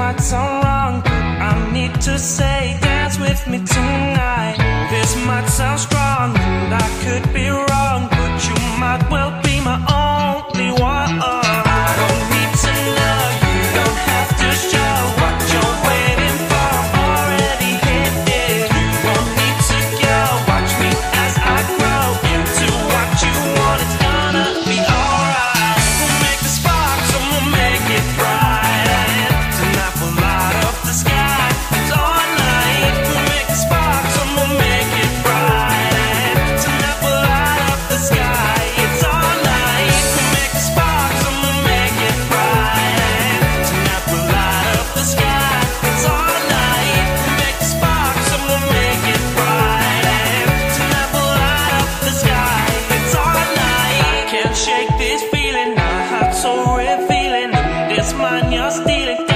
might sound wrong, but I need to say, dance with me tonight. This might sound strong, and I could be wrong, but you might well be my only one. I don't need to know, you don't have to show what you're waiting for. Already hit it, you won't need to go. Watch me as I grow into what you want. It's gonna be alright. We'll make the sparks and we'll make it bright. And tonight we'll light up the sky. It's all night. We'll make the sparks and we'll make it bright. And tonight we'll light up the sky. It's all night. We'll make the sparks and we'll make it bright. And tonight we'll light up the sky. It's all night. We'll make the sparks and we'll make it bright. And tonight we'll light up the sky. It's all night. Can't shake this feeling. My heart's so revealing. This mind you're stealing.